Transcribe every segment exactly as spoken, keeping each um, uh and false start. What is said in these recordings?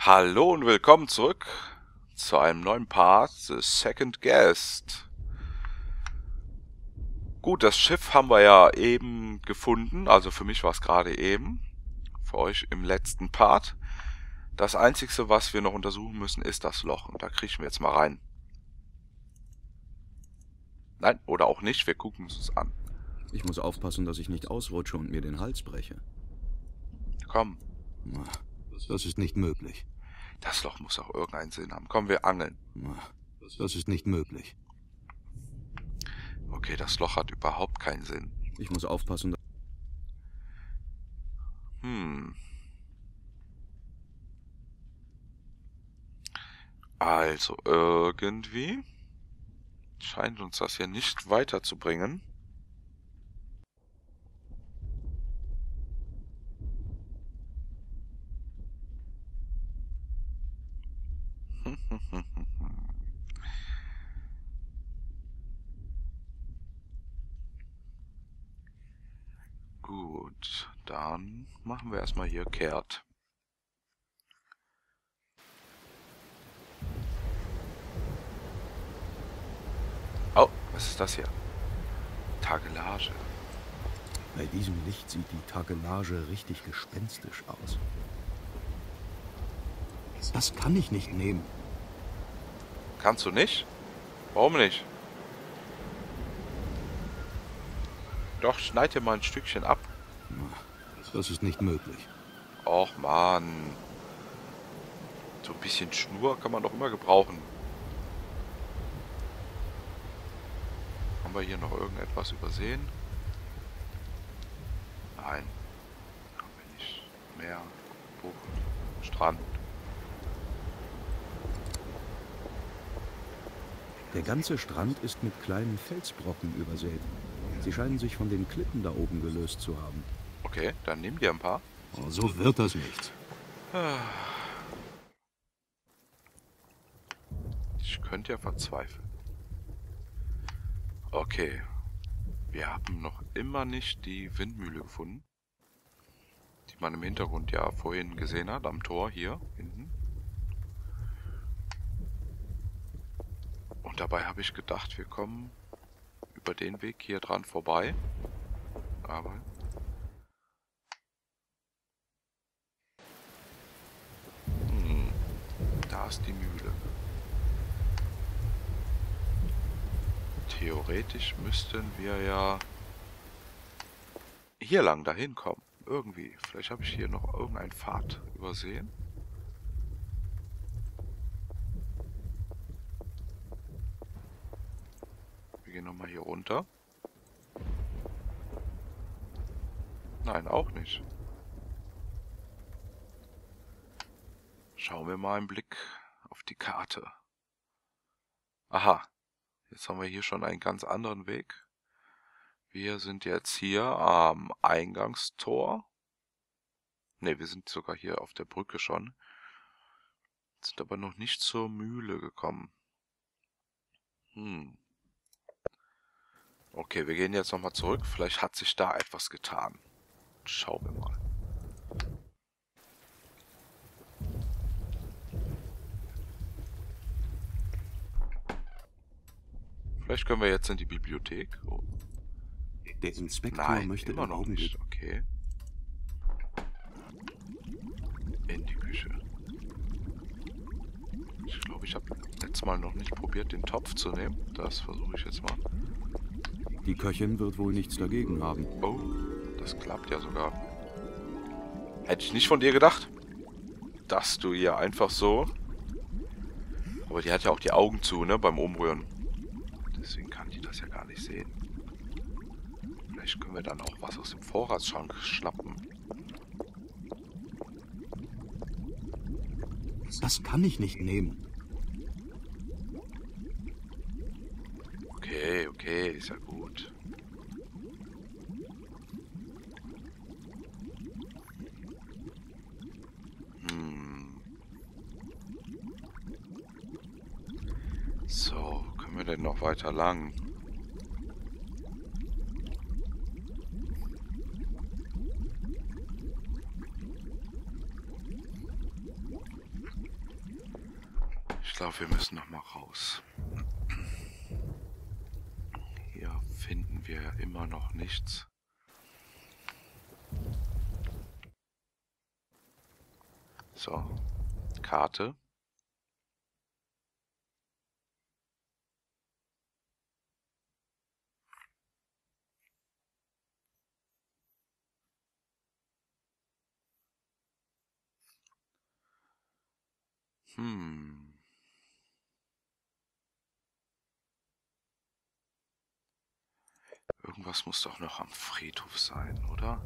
Hallo und willkommen zurück zu einem neuen Part, The Second Guest. Gut, das Schiff haben wir ja eben gefunden, also für mich war es gerade eben, für euch im letzten Part. Das Einzige, was wir noch untersuchen müssen, ist das Loch und da kriechen wir jetzt mal rein. Nein, oder auch nicht, wir gucken es uns an. Ich muss aufpassen, dass ich nicht ausrutsche und mir den Hals breche. Komm, Das ist nicht möglich. das Loch muss auch irgendeinen Sinn haben. Komm, wir angeln. Das ist nicht möglich. Okay, das Loch hat überhaupt keinen Sinn. Ich muss aufpassen, dass... Hm. Also, irgendwie scheint uns das hier nicht weiterzubringen. Gut, dann machen wir erstmal hier kehrt. Oh, was ist das hier? Tagelage. Bei diesem Licht sieht die Tagelage richtig gespenstisch aus. Das kann ich nicht nehmen. Kannst du nicht? Warum nicht? Doch, schneid dir mal ein Stückchen ab. Das ist nicht möglich. Och man. So ein bisschen Schnur kann man doch immer gebrauchen. Haben wir hier noch irgendetwas übersehen? Nein. Haben wir nicht. Meer, Bucht, Strand. Der ganze Strand ist mit kleinen Felsbrocken übersät. Sie scheinen sich von den Klippen da oben gelöst zu haben. Okay, dann nimm dir ein paar. Oh, so wird das nichts. Ich könnte ja verzweifeln. Okay. Wir haben noch immer nicht die Windmühle gefunden. Die man im Hintergrund ja vorhin gesehen hat, am Tor hier hinten. Und dabei habe ich gedacht, wir kommen über den Weg hier dran vorbei. Aber... Hm, da ist die Mühle. Theoretisch müssten wir ja hier lang dahin kommen. Irgendwie. Vielleicht habe ich hier noch irgendeinen Pfad übersehen. Wir gehen nochmal hier runter. Nein, auch nicht. Schauen wir mal einen Blick auf die Karte. Aha. Jetzt haben wir hier schon einen ganz anderen Weg. Wir sind jetzt hier am Eingangstor. Ne, wir sind sogar hier auf der Brücke schon. Sind aber noch nicht zur Mühle gekommen. Hm. Okay, wir gehen jetzt nochmal zurück. Vielleicht hat sich da etwas getan. Schauen wir mal. Vielleicht können wir jetzt in die Bibliothek. Oh. Der Inspektor Nein, möchte immer im noch Augenblick... nicht. Okay. In die Küche. Ich glaube, ich habe letztes Mal noch nicht probiert, den Topf zu nehmen. Das versuche ich jetzt mal. Die Köchin wird wohl nichts dagegen haben. Oh, das klappt ja sogar. Hätte ich nicht von dir gedacht, dass du hier einfach so... Aber die hat ja auch die Augen zu, ne, beim Umrühren. Deswegen kann die das ja gar nicht sehen. Vielleicht können wir dann auch was aus dem Vorratsschrank schnappen. Das kann ich nicht nehmen. Okay, okay, ist ja gut. Hm. So, können wir denn noch weiter lang? glaube, wir müssen noch mal raus. Hier finden wir immer noch nichts. So, Karte. Hm. Irgendwas muss doch noch am Friedhof sein, oder?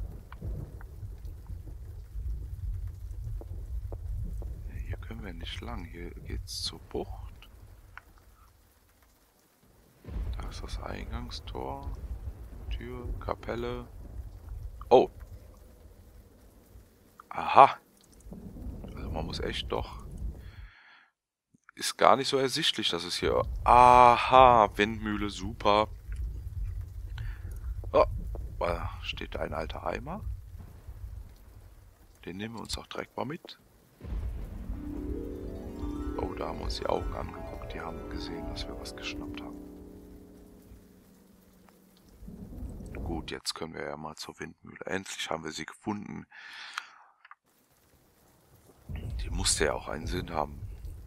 Hier können wir nicht lang. Hier geht's zur Bucht. Da ist das Eingangstor. Tür, Kapelle. Oh! Aha! Also man muss echt doch... Ist gar nicht so ersichtlich, dass es hier... Aha! Windmühle, super. Oh! Da steht ein alter Eimer. Den nehmen wir uns auch direkt mal mit. Oh, da haben wir uns die Augen angeguckt. Die haben gesehen, dass wir was geschnappt haben. Gut, jetzt können wir ja mal zur Windmühle. Endlich haben wir sie gefunden. Die musste ja auch einen Sinn haben.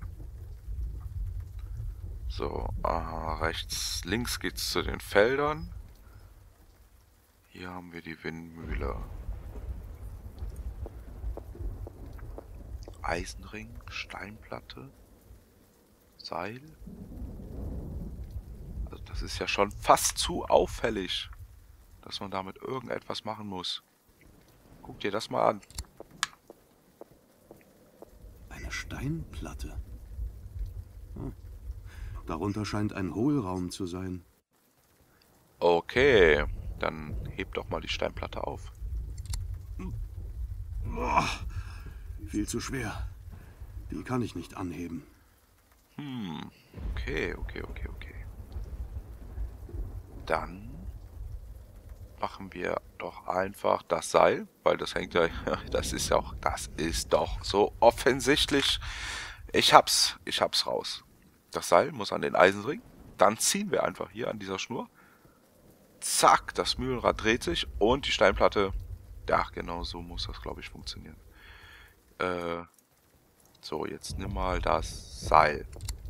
So, aha, rechts, links geht's zu den Feldern. Hier haben wir die Windmühle. Eisenring, Steinplatte, Seil. Also das ist ja schon fast zu auffällig, dass man damit irgendetwas machen muss. Guck dir das mal an. Eine Steinplatte. Hm. Darunter scheint ein Hohlraum zu sein. Okay, dann heb doch mal die Steinplatte auf. Boah, viel zu schwer. Die kann ich nicht anheben. Hm, okay, okay, okay, okay. Dann machen wir doch einfach das Seil, weil das hängt ja, das ist ja auch, das ist doch so offensichtlich. Ich hab's, ich hab's raus. Das Seil muss an den Eisenring, dann ziehen wir einfach hier an dieser Schnur. Zack, das Mühlenrad dreht sich und die Steinplatte, ja genau so muss das, glaube ich, funktionieren. Äh, so, jetzt nimm mal das Seil.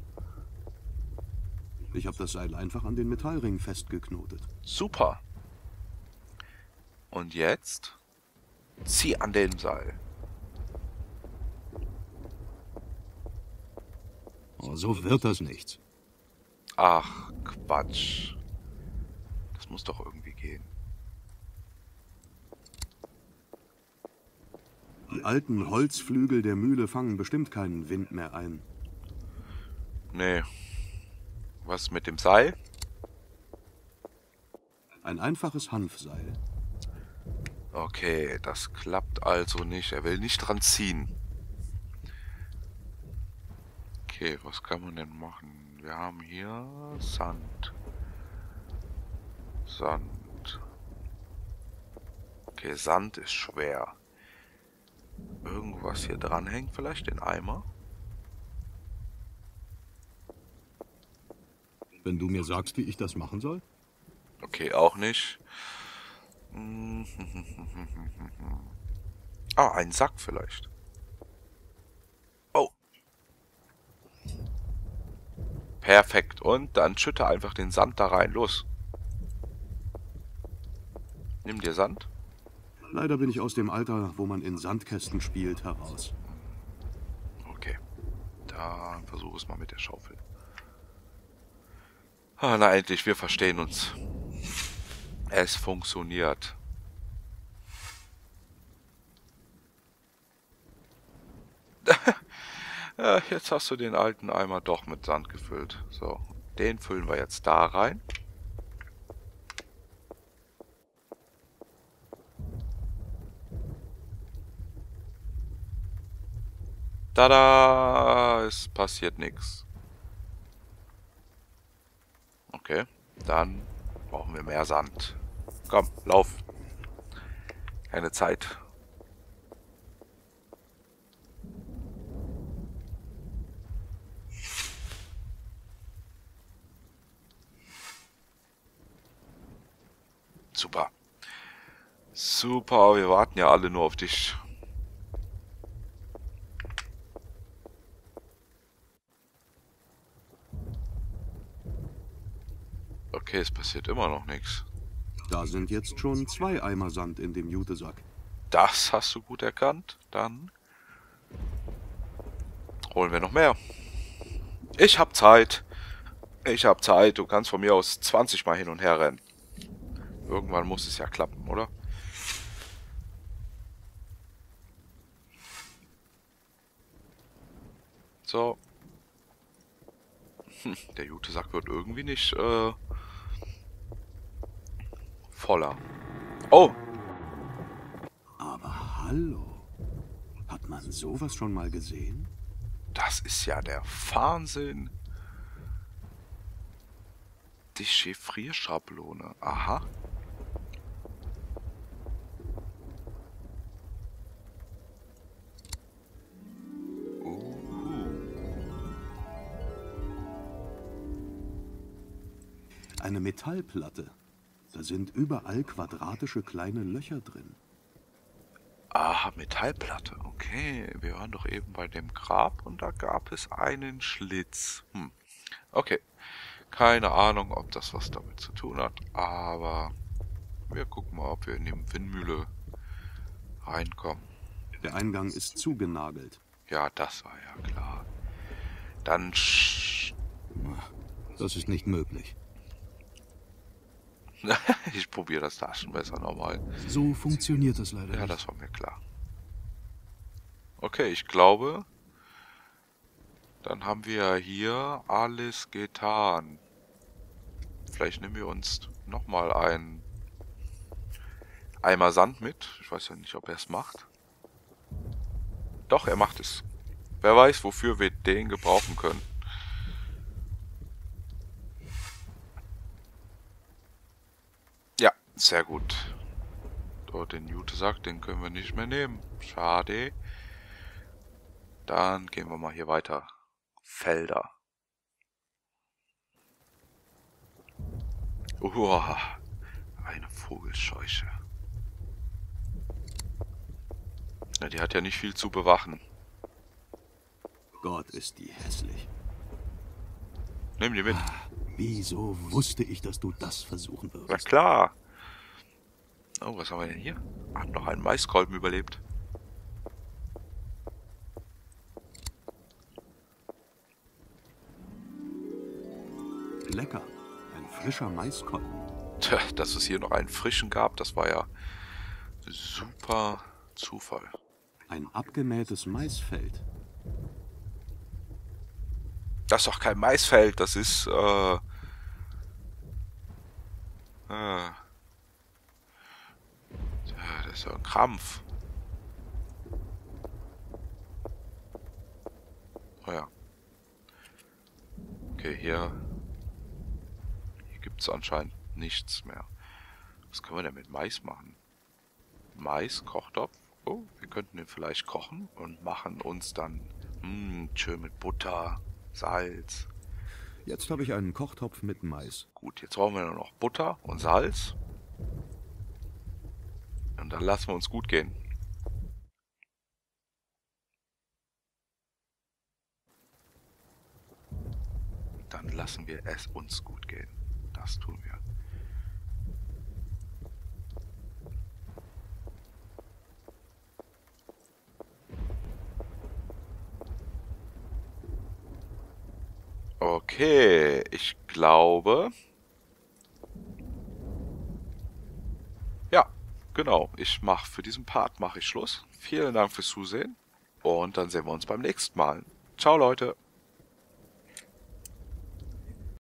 Ich habe das Seil einfach an den Metallring festgeknotet. Super. Und jetzt zieh an dem Seil. Oh, so wird das nichts. Ach, Quatsch. Das muss doch irgendwie gehen. Die alten Holzflügel der Mühle fangen bestimmt keinen Wind mehr ein. Nee. Was mit dem Seil? Ein einfaches Hanfseil. Okay, das klappt also nicht. Er will nicht dran ziehen. Okay, was kann man denn machen? Wir haben hier Sand. Sand. Okay, Sand ist schwer. Irgendwas hier dranhängt, vielleicht den Eimer? Wenn du mir sagst, wie ich das machen soll? Okay, auch nicht. Ah, ein Sack vielleicht. Oh. Perfekt. Und dann schütte einfach den Sand da rein. Los. Nimm dir Sand. Leider bin ich aus dem Alter, wo man in Sandkästen spielt, heraus. Okay. Dann versuche es mal mit der Schaufel. Ah, na endlich, wir verstehen uns. Es funktioniert. Ja, jetzt hast du den alten Eimer doch mit Sand gefüllt. So, den füllen wir jetzt da rein. Tada! Es passiert nichts. Okay, dann brauchen wir mehr Sand. Komm, lauf. Keine Zeit. Super. Super, wir warten ja alle nur auf dich. Okay, es passiert immer noch nichts. Da sind jetzt schon zwei Eimer Sand in dem Jutesack. Das hast du gut erkannt. Dann holen wir noch mehr. Ich hab Zeit. Ich hab Zeit. Du kannst von mir aus zwanzig Mal hin und her rennen. Irgendwann muss es ja klappen, oder? So. Hm, der Jutesack wird irgendwie nicht äh, voller. Oh! Aber hallo. Hat man sowas schon mal gesehen? Das ist ja der Wahnsinn. Die Chiffrierschablone. Aha. Eine Metallplatte. Da sind überall quadratische kleine Löcher drin. Aha, Metallplatte. Okay, wir waren doch eben bei dem Grab und da gab es einen Schlitz. Hm. Okay, keine Ahnung, ob das was damit zu tun hat, aber wir gucken mal, ob wir in die Windmühle reinkommen. Der Eingang ist zugenagelt. Ja, das war ja klar. Dann sch Das ist nicht möglich. ich probiere das Taschenmesser nochmal. So funktioniert das leider Ja, nicht. das war mir klar. Okay, ich glaube, dann haben wir hier alles getan. Vielleicht nehmen wir uns nochmal einen Eimer Sand mit. Ich weiß ja nicht, ob er es macht. Doch, er macht es. Wer weiß, wofür wir den gebrauchen können. Ja, sehr gut. So, den Jutesack, den können wir nicht mehr nehmen. Schade. Dann gehen wir mal hier weiter. Felder. Uah, eine Vogelscheuche. Ja, die hat ja nicht viel zu bewachen. Gott, ist die hässlich. Nimm die mit. Wieso wusste ich, dass du das versuchen Na würdest? klar. Oh, was haben wir denn hier? Hat noch einen Maiskolben überlebt. Lecker. Ein frischer Maiskolben. Tja, dass es hier noch einen frischen gab, das war ja super Zufall. Ein abgemähtes Maisfeld. Das ist doch kein Maisfeld, das ist, äh... äh das ist ja ein Krampf. Oh ja. Okay, hier... Hier gibt es anscheinend nichts mehr. Was können wir denn mit Mais machen? Mais, Kochtopf. Oh, wir könnten den vielleicht kochen und machen uns dann mh, schön mit Butter, Salz. Jetzt habe ich einen Kochtopf mit Mais. Gut, jetzt brauchen wir nur noch Butter und Salz. Und dann lassen wir uns gut gehen. Dann lassen wir es uns gut gehen. Das tun wir. Okay, ich glaube... Ja, genau. Ich mache für diesen Part mache ich Schluss. Vielen Dank fürs Zusehen und dann sehen wir uns beim nächsten Mal. Ciao, Leute.